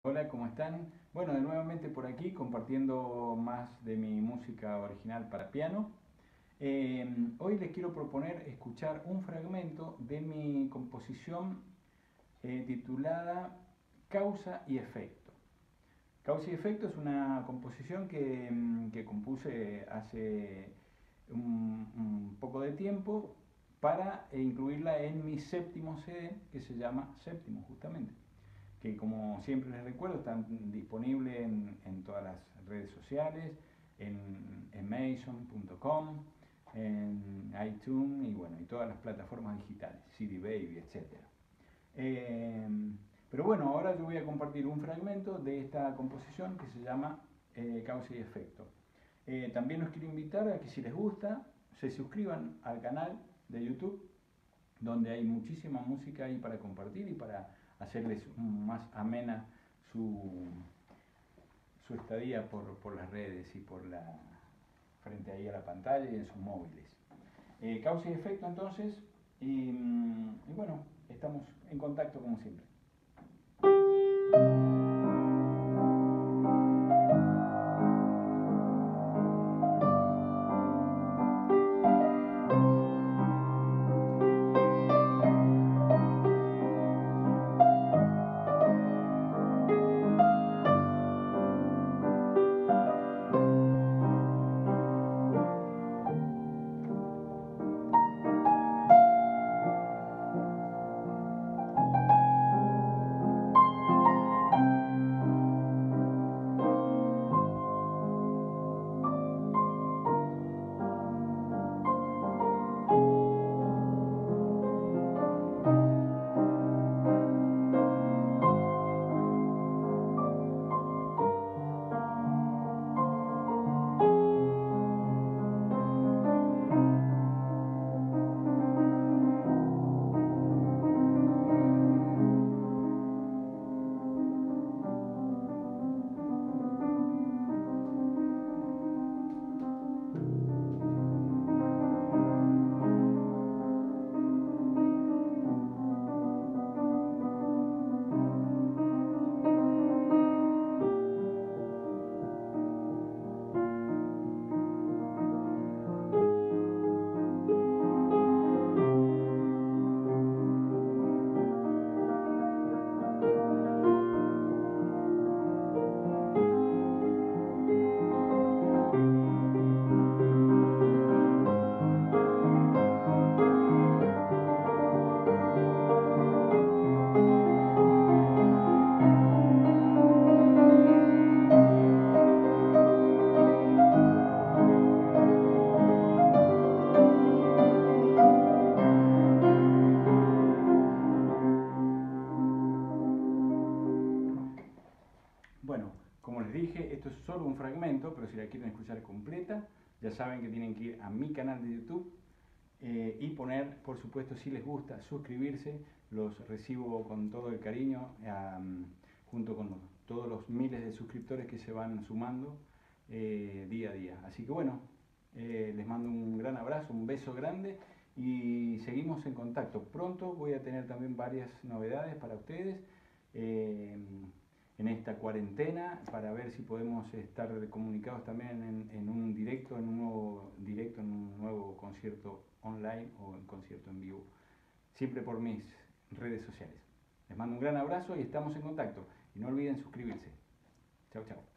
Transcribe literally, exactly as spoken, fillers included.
Hola, ¿cómo están? Bueno, de nuevamente por aquí compartiendo más de mi música original para piano. Eh, hoy les quiero proponer escuchar un fragmento de mi composición eh, titulada Causa y Efecto. Causa y Efecto es una composición que, mm, que compuse hace un, un poco de tiempo para incluirla en mi séptimo C D, que se llama Séptimo justamente, que como siempre les recuerdo están disponibles en, en todas las redes sociales, en, en mason punto com, en iTunes y bueno, y todas las plataformas digitales, C D Baby, etcétera. Eh, pero bueno, ahora yo voy a compartir un fragmento de esta composición que se llama eh, Causa y Efecto. Eh, también los quiero invitar a que si les gusta, se suscriban al canal de YouTube, donde hay muchísima música ahí para compartir y para hacerles más amena su, su estadía por, por las redes y por la frente ahí a la pantalla y en sus móviles. Eh, causa y efecto entonces, y, y bueno, estamos en contacto como siempre. Bueno, como les dije, esto es solo un fragmento, pero si la quieren escuchar completa, ya saben que tienen que ir a mi canal de YouTube eh, y poner, por supuesto, si les gusta, suscribirse. Los recibo con todo el cariño, um, junto con los, todos los miles de suscriptores que se van sumando eh, día a día. Así que bueno, eh, les mando un gran abrazo, un beso grande y seguimos en contacto. Pronto voy a tener también varias novedades para ustedes. Eh, en esta cuarentena, para ver si podemos estar comunicados también en, en un directo, en un nuevo directo, en un nuevo concierto online o en concierto en vivo, siempre por mis redes sociales. Les mando un gran abrazo y estamos en contacto. Y no olviden suscribirse. Chao, chao.